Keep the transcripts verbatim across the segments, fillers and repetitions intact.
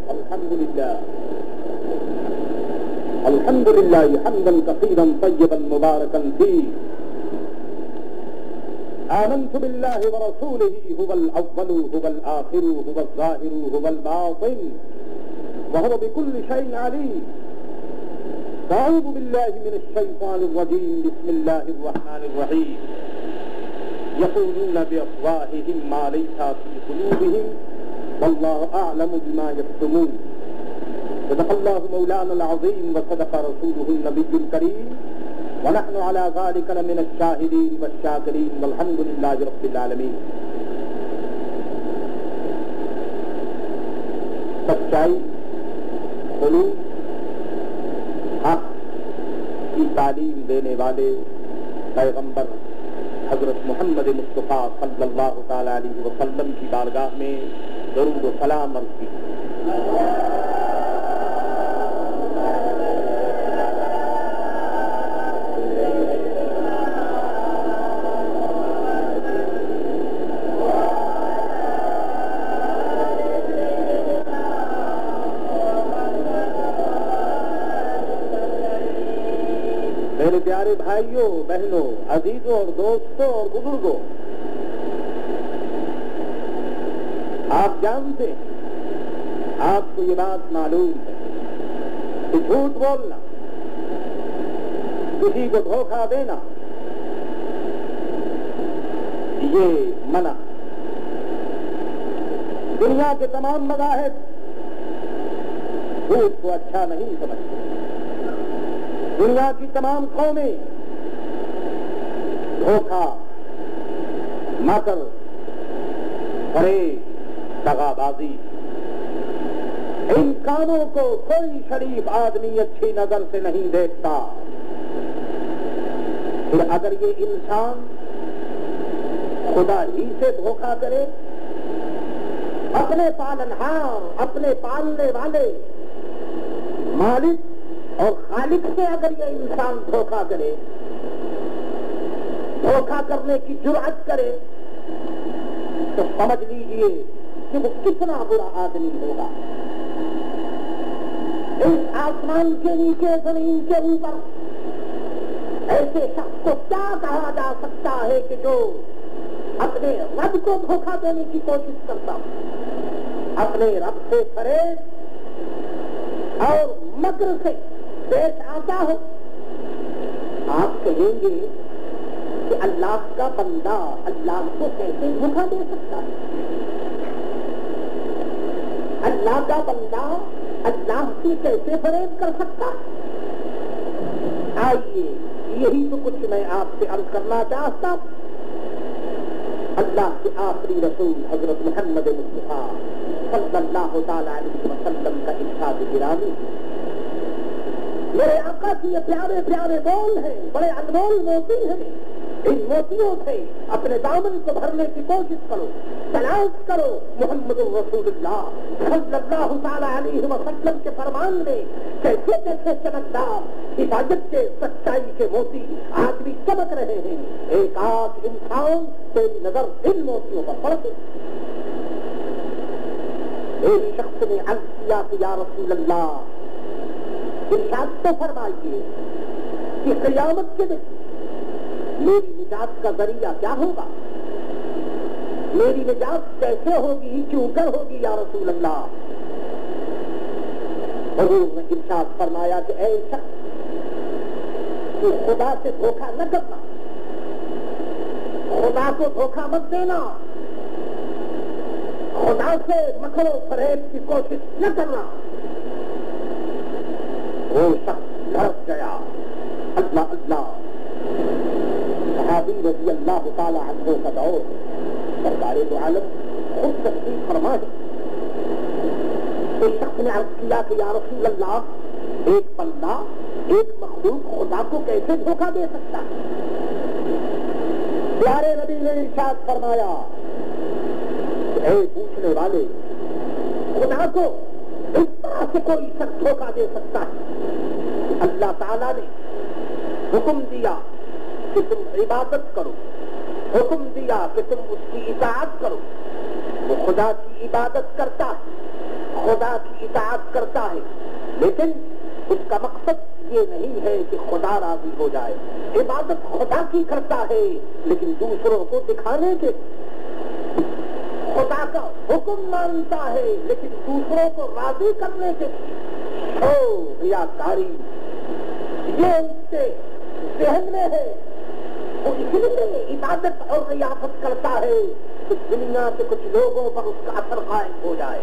الحمد للہ الحمد للہ حمدا کثیرا طیبا مبارکا فیہ آمنت باللہ ورسولہ هو الاول هو الآخر هو الظاہر هو الباطن وهو بكل شيء عليم أعوذ بالله من الشيطان الرجيم بسم الله الرحمن الرحيم يقولون بأفواههم ما ليس في قلوبهم والله أعلم بما يكتمون صدق الله مولانا العظيم وصدق رسوله النبي الكريم ونحن على ذلك لمن الشاهدين والشاكرين والحمد لله رب العالمين. سچائی، خلوص، حق کی تعلیم دینے والے پیغمبر حضرت محمد مصطفیٰ صلی اللہ تعالی علیہ وسلم کی بارگاہ میں درود و سلام عرض کی. میرے پیارے بھائیوں، بہنوں، عزیزوں اور دوستوں اور بزرگوں، آپ جانتے ہیں، آپ کو یہ بات معلوم ہے کہ جھوٹ بولنا، کسی کو دھوکہ دینا، یہ منع. دنیا کے تمام مذاہب جھوٹ کو اچھا نہیں سمجھتے. دنیا کی تمام قومیں دھوکہ، مکر، فریب، دغا بازی، ان کاموں کو کوئی شریف آدمی اچھی نظر سے نہیں دیکھتا. پھر اگر یہ انسان خدا ہی سے دھوکہ کرے، اپنے پالنہار، اپنے پالنے والے مالک اور خالق سے اگر یہ انسان دھوکہ کرے، دھوکہ کرنے کی جرأت کرے، تو سمجھ لیجئے کہ وہ کتنا برا آدمی ہوگا. اس آسمان کے نیچے، زمین کے اوپر ایسے شخص کو کیا کہا جا سکتا ہے کہ جو اپنے رب کو دھوکہ دینے کی کوشش کرتا، اپنے رب سے فریب اور مکر سے پیش آتا ہو. آپ کہیں گے کہ اللہ کا بندہ اللہ کو کیسے دھوکہ دے سکتا ہے؟ اللہ کا بندہ اللہ کی کیسے فریب کر سکتا ہے؟ آئیے یہی تو کچھ میں آپ سے عرض کرنا چاہتا. اللہ کے آخری رسول حضرت محمد مصطفیٰ صلی اللہ تعالی علیہ وسلم کا ارشاد گرامی، میرے آقا کی یہ پیارے پیارے بول ہیں، بڑے انمول موتی ہیں. ان موتیوں سے اپنے دامن کو بھرنے کی کوشش کرو، تلاش کرو محمد رسول اللہ صلی اللہ تعالی علیہ وسلم کے فرمان میں کیسے کیسے چمکدار حفاظت کے، سچائی کے موتی آج بھی چمک رہے ہیں. ایک آج انسان تیری نظر ان موتیوں پر پڑتے. ایک شخص نے عرض کیا کہ یا رسول اللہ، ارشاد تو فرمائیے کہ قیامت کے دن میری نجات کا ذریعہ کیا ہوگا؟ میری نجات کیسے ہوگی، کیوں کر ہوگی یا رسول اللہ؟ حضور نے ارشاد فرمایا کہ اے شخص، کہ خدا سے دھوکہ نہ کرنا، خدا کو دھوکہ مت دینا، خدا سے مکر و فریب کی کوشش نہ کرنا. وہ شخص لڑک گیا. اللہ اللہ، صحابی رضی اللہ تعالی عنہ کا دور، سرکار دو عالم خود تشریف فرما ہے. اس شخص نے عرض کیا کہ یا رسول اللہ، ایک بندہ، ایک مخلوق خدا کو کیسے دھوکہ دے سکتا ہے؟ پیارے نبی نے ارشاد فرمایا کہ اے پوچھنے والے، خدا کو اس طرح سے کوئی شخص دھوکہ دے سکتا ہے کہ اللہ تعالیٰ نے حکم دیا کہ تم عبادت کرو، حکم دیا کہ تم اس کی اطاعت کرو. وہ خدا کی عبادت کرتا ہے، خدا کی اطاعت کرتا ہے، لیکن اس کا مقصد یہ نہیں ہے کہ خدا راضی ہو جائے. عبادت خدا کی کرتا ہے لیکن دوسروں کو دکھانے کے، خدا کا حکم مانتا ہے لیکن دوسروں کو راضی کرنے کے. او ریاکاری یہ اس کے ذہن میں ہے، وہ اس لیے عبادت اور ریاست کرتا ہے کہ دنیا کے کچھ لوگوں پر اس کا اثر قائم ہو جائے.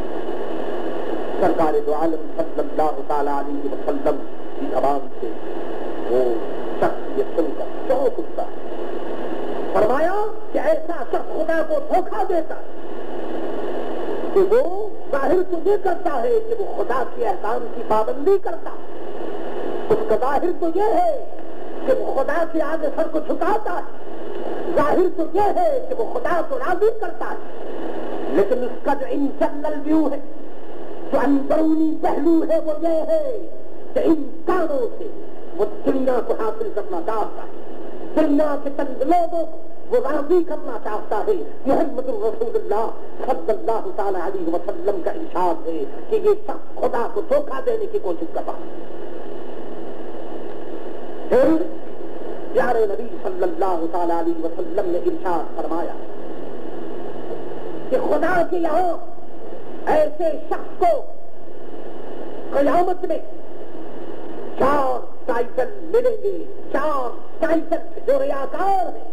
سرکار دو عالم صلی اللہ تعالیٰ علیہ وسلم کی زبان سے وہ شخص یہ سن کر چونک اٹھتا ہے. فرمایا کہ ایسا شخص خدا کو دھوکہ دیتا ہے کہ وہ ظاہر تو یہ کرتا ہے کہ وہ خدا کے احکام کی پابندی کرتا ہے، اس کا ظاہر تو یہ ہے کہ وہ خدا کے آگے سر کو جھکاتا ہے، ظاہر تو یہ ہے کہ وہ خدا کو راضی کرتا ہے، لیکن اس کا جو انٹرنل ویو ہے، جو اندرونی پہلو ہے، وہ یہ ہے کہ ان کاموں سے وہ دنیا کو حاصل کرنا چاہتا ہے، دنیا کے چند لوگوں کو وہ راضی کرنا چاہتا ہے. محمد رسول اللہ صلی اللہ تعالی علیہ وسلم کا ارشاد ہے کہ یہ شخص خدا کو دھوکہ دینے کی کوشش کرتا ہے. پھر پیارے نبی صلی اللہ تعالی علیہ وسلم نے ارشاد فرمایا کہ خدا کے یہاں ایسے شخص کو قیامت میں چار ٹائٹل ملیں گے، چار ٹائٹل جو ریاکار ہیں،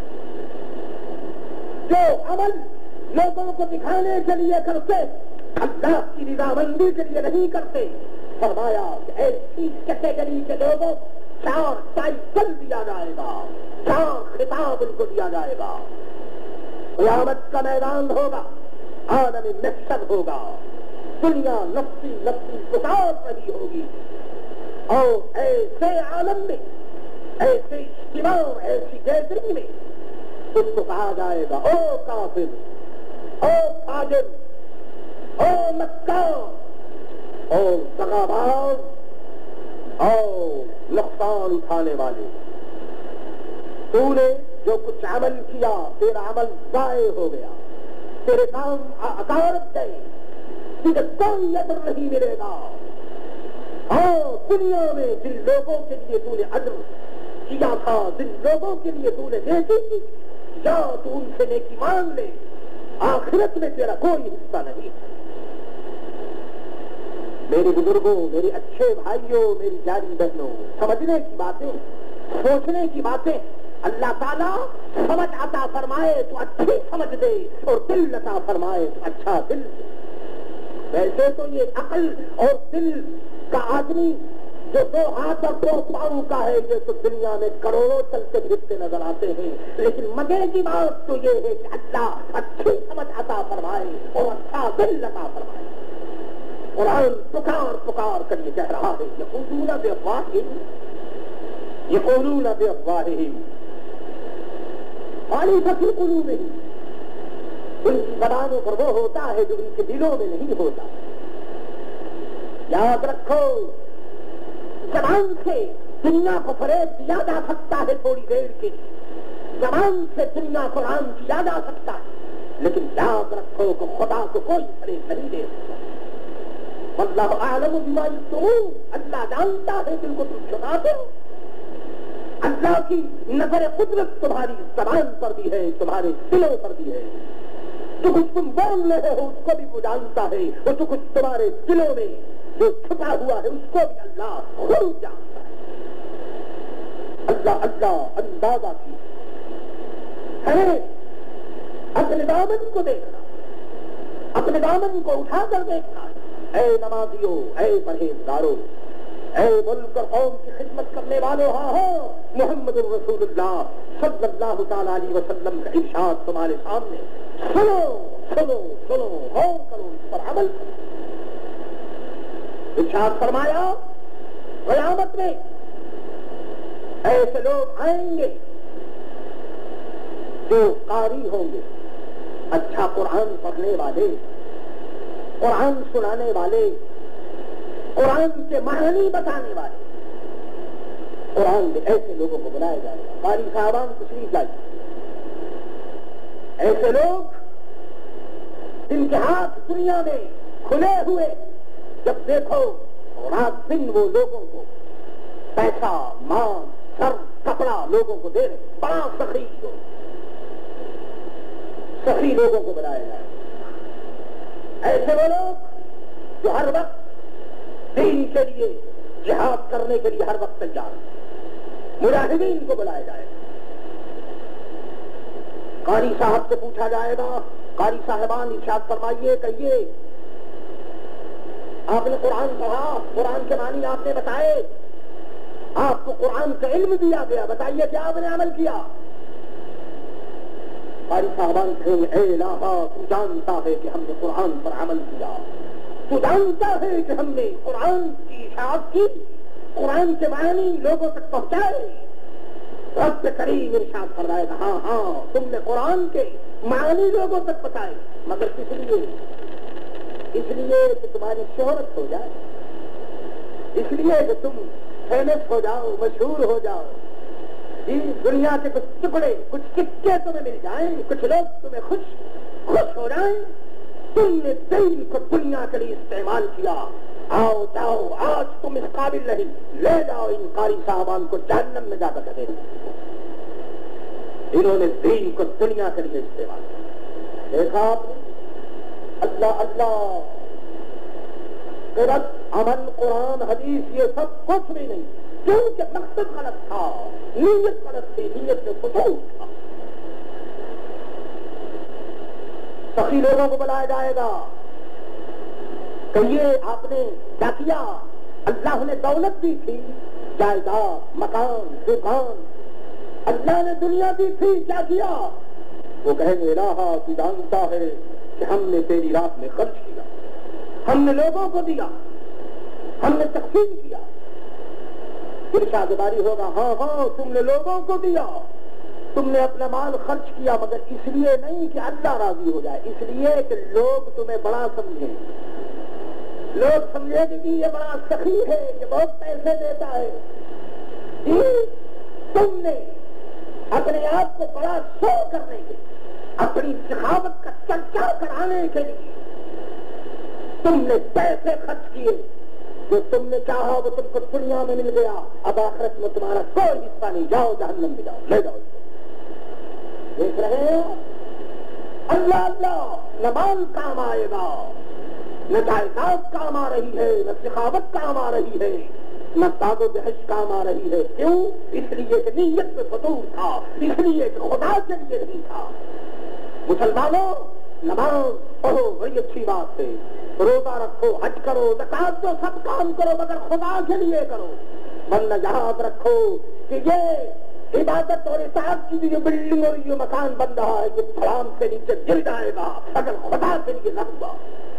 جو عمل لوگوں کو دکھانے کے لیے کرتے، اللہ کی رضامندی کے لیے نہیں کرتے. فرمایا کہ ایسی کیٹیگری کے لوگوں چار ٹائٹل دیا جائے گا، چار خطاب ان کو دیا جائے گا. قیامت کا میدان ہوگا، عالم محشر ہوگا، دنیا نفسی نفسی پکار رہی ہوگی، اور ایسے عالم میں، ایسے اجتماع، ایسی گیدرنگ میں اس کو کہا جائے گا او کافر، او فاجر، او مکار، او دغاباز، او نقصان اٹھانے والے، تو نے جو کچھ عمل کیا تیرا عمل ضائع ہو گیا، تیرے کام اکارت گئے، تجھے کوئی اجر نہیں ملے گا. ہاں دنیا میں جن لوگوں کے لیے تو نے اجر کیا تھا، جن لوگوں کے لیے تو نے نیکی کی، یا تو ان سے نیکی مان لے، آخرت میں تیرا کوئی حصہ نہیں. میرے بزرگوں، میرے اچھے بھائیوں، میری پیاری بہنوں، سمجھنے کی باتیں، سوچنے کی باتیں. اللہ تعالیٰ سمجھ عطا فرمائے تو اچھی سمجھ دے، اور دل عطا فرمائے تو اچھا دل دے. ویسے تو یہ عقل اور دل کا آدمی جو دو ہاتھ اور دو پاؤں کا ہے، یہ تو دنیا میں کروڑوں چلتے پھرتے نظر آتے ہیں، لیکن مزے کی بات تو یہ ہے کہ اللہ اچھی سمجھ عطا فرمائے اور اچھا دل عطا فرمائے. قرآن پکار پکار کر یہ کہہ رہا ہے، یقولون بافواہہم، یقولون بافواہہم ما لیس فی قلوبہم. ان کی زبانوں پر وہ ہوتا ہے جو ان کے دلوں میں نہیں ہوتا. یاد رکھو، زبان سے دنیا کو فریب دیا جا سکتا ہے تھوڑی دیر کے لیے، زبان سے دنیا کو رام کیا جا سکتا ہے، لیکن یاد رکھو کہ خدا کو کوئی فریب نہیں دے سکتا. واللہ اعلم بما یبصرون، اللہ جانتا ہے جن کو تم چھپاتے ہو. اللہ کی نظر قدرت تمہاری زبان پر بھی ہے، تمہارے دلوں پر بھی ہے. جو کچھ تم بول رہے ہو اس کو بھی وہ جانتا ہے، اور جو کچھ تمہارے دلوں میں جو چھپا ہوا ہے اس کو بھی اللہ خود جانتا ہے. اللہ اللہ اندازہ کی ہے، اپنے دامن کو دیکھنا، اپنے دامن کو اٹھا کر دیکھنا. اے نمازیوں، اے پرہیزگاروں، اے ملک اور قوم کی خدمت کرنے والوں، ہاں ہاں محمد رسول اللہ صلی اللہ تعالی علیہ وسلم کا ارشاد تمہارے سامنے. سنو سنو سنو، غور کرو، اس پر عمل کرو. ارشاد فرمایا قیامت میں ایسے لوگ آئیں گے جو قاری ہوں گے، اچھا قرآن پڑھنے والے، قرآن سنانے والے، قرآن کے معنی بتانے والے. قرآن میں ایسے لوگوں کو بلایا جائے گا. قاری صاحبان تشریف لائیے. ایسے لوگ جن کے ہاتھ دنیا میں کھلے ہوئے جب دیکھو رات دن وہ لوگوں کو پیسہ مال سر کپڑا لوگوں کو دے رہے، بڑا سخی ہو، سخی لوگوں کو بنایا جائے. ایسے وہ لوگ جو ہر وقت دین کے لیے جہاد کرنے کے لیے ہر وقت تیار ہیں، مجاہدین کو بلایا جائے. قاری صاحب سے پوچھا جائے گا، قاری صاحبان ارشاد فرمائیے، کہیے آپ نے قرآن پڑھا، قرآن کے معنی آپ نے بتائے، آپ کو قرآن کا علم دیا گیا، بتائیے کیا آپ نے عمل کیا؟ قاری صاحبان کہیں اے الہا تو جانتا ہے کہ ہم نے قرآن پر عمل کیا، تو جانتا ہے کہ ہم نے قرآن کی اشاعت کی، قرآن کے معنی لوگوں تک پہنچائے. رب کریم ارشاد فرمائے گا ہاں ہاں تم نے قرآن کے معنی لوگوں تک پہنچائے، مگر کس لیے؟ اس لیے کہ تمہاری شہرت ہو جائے، اس لیے کہ تم فیمس ہو جاؤ، مشہور ہو جاؤ، دنیا کے کچھ ٹکڑے کچھ سکے تمہیں مل جائیں، کچھ لوگ تمہیں خوش خوش ہو جائیں. تم نے دین کو دنیا کے لیے استعمال کیا. آؤ جاؤ، آج تم اس قابل نہیں، لے جاؤ ان قاری صاحبان کو جہنم میں جا کر دے. انہوں نے دین کو دنیا کے لیے استعمال کیا. دیکھا آپ نے، اللہ اللہ قرت عمل قرآن حدیث یہ سب کچھ بھی نہیں، کیونکہ مقصد غلط تھا، نیت غلط تھی، نیت میں فضول تھا. سخی لوگوں کو بلایا جائے گا، کہیے آپ نے کیا کیا؟ اللہ نے دولت دی تھی، جائیداد مکان دکان، اللہ نے دنیا دی تھی، کیا کیا؟ وہ کہیں گے الہا تو جانتا ہے کہ ہم نے تیری رات میں خرچ کیا، ہم نے لوگوں کو دیا، ہم نے تقسیم کیا. ارشاد باری ہوگا ہاں ہاں تم نے لوگوں کو دیا، تم نے اپنا مال خرچ کیا، مگر اس لیے نہیں کہ اللہ راضی ہو جائے، اس لیے کہ لوگ تمہیں بڑا سمجھیں، لوگ سمجھے کہ یہ بڑا سخی ہے، یہ بہت پیسے دیتا ہے. تم نے اپنے آپ کو بڑا شو کرنے کے، اپنی سخاوت کا چرچا کرانے کے لیے تم نے پیسے خرچ کیے. جو تم نے چاہا وہ تم کو دنیا میں مل گیا، اب آخرت میں تمہارا کوئی حصہ نہیں. جاؤ جہنم میں جاؤ، لے جاؤ. دیکھ رہے ہیں اللہ اللہ، نہ مال کام آئے گا، نہ جائیداد کام آ رہی ہے، نہ سخاوت کام آ رہی ہے، نہ داد و دہش کام آ رہی ہے. کیوں؟ اس لیے کہ نیت میں فطور تھا، اس لیے کہ خدا کے لیے نہیں تھا. مسلمانوں نماز پڑھو، بڑی اچھی بات ہے، روزہ رکھو، حج کرو، زکات دو، سب کام کرو، مگر خدا کے لیے کرو. ورنہ یاد رکھو کہ یہ عبادت اور اطاعت کی جو بلڈنگ اور یہ مکان بن رہا ہے، یہ پھلام سے نیچے گر جائے گا اگر خدا کے لیے نہ ہوا.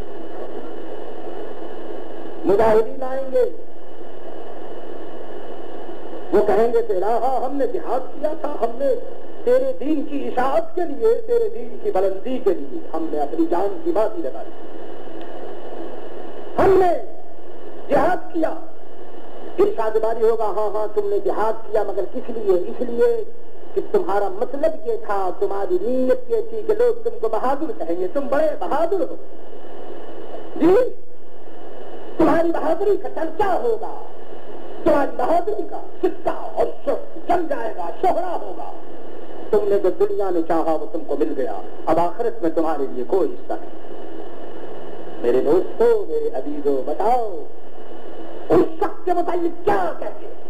مجاہدین آئیں گے، وہ کہیں گے کہ الہا ہم نے جہاد کیا تھا، ہم نے تیرے دین کی اشاعت کے لیے، تیرے دین کی بلندی کے لیے ہم نے اپنی جان کی بازی لگائی، ہم نے جہاد کیا. ارشاد باری ہوگا ہاں ہاں تم نے جہاد کیا، مگر کس لیے؟ اس لیے کہ تمہارا مطلب یہ تھا، تمہاری نیت یہ تھی کہ لوگ تم کو بہادر کہیں گے، تم بڑے بہادر ہو. جی تمہاری بہادری کا چرچا ہوگا، تمہاری بہادری کا سکہ اور جم جائے گا، شہرا ہوگا. تم نے جو دنیا میں چاہا وہ تم کو مل گیا، اب آخرت میں تمہارے لیے کوئی حصہ نہیں. میرے دوستو، میرے عزیزو، بتاؤ اس شخص کے متعلق کیا کہتے ہیں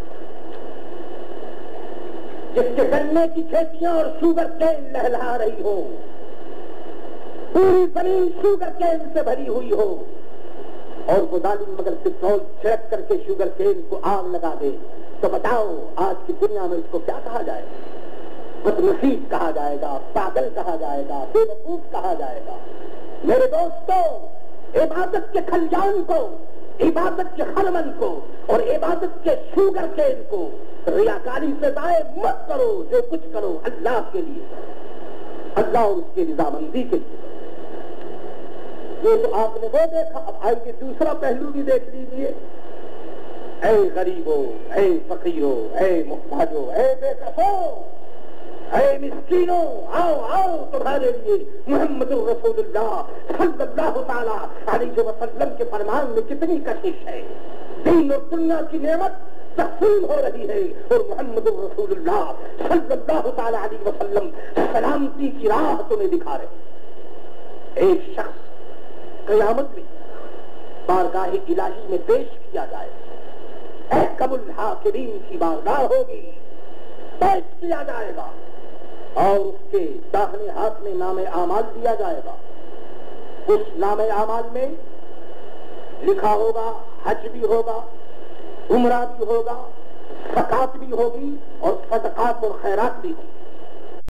جس کے گنے کی کھیتیاں اور شوگر کین لہلا رہی ہو، پوری زمین شوگر کین سے بھری ہوئی ہو، اور وہ ظالم مگر پٹرول چھڑک کر کے شوگر کین کو آگ لگا دے، تو بتاؤ آج کی دنیا میں اس کو کیا کہا جائے گا؟ بدنصیب کہا جائے گا، پاگل کہا جائے گا، بے وقوف کہا جائے گا. میرے دوستو، عبادت کے کھلیان کو، عبادت کے خرمن کو اور عبادت کے شوگر کین کو ریاکاری سے ضائع مت کرو. جو کچھ کرو اللہ کے لیے، اللہ اور اس کی رضامندی کے لیے. یہ تو آپ نے وہ دیکھا، اب آئیے دوسرا پہلو بھی دیکھ لیجیے. اے غریبو، اے فقیرو، اے محتاجو، اے بے کسو، اے مسکینوں آؤ آؤ تمہارے لیے محمد الرسول اللہ صلی اللہ تعالی علیہ وسلم کے فرمان میں کتنی کشش ہے. دین اور دنیا کی نعمت تقسیم ہو رہی ہے اور محمد الرسول اللہ صلی اللہ تعالی علیہ وسلم سلامتی کی راہ تمہیں دکھا رہے ہیں. ایک شخص قیامت میں بارگاہ الہی میں پیش کیا جائے, احکم الحاکمین کی بارگاہ ہوگی, پیش کیا جائے گا اور اس کے داہنے ہاتھ میں نام اعمال دیا جائے گا. اس نام اعمال میں لکھا ہوگا حج بھی ہوگا, عمرہ بھی ہوگا, زکات بھی ہوگی اور صدقات اور خیرات بھی ہوگی.